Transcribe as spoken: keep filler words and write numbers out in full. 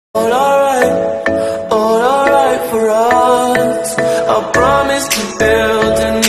All alright, all alright for us. I promise to build a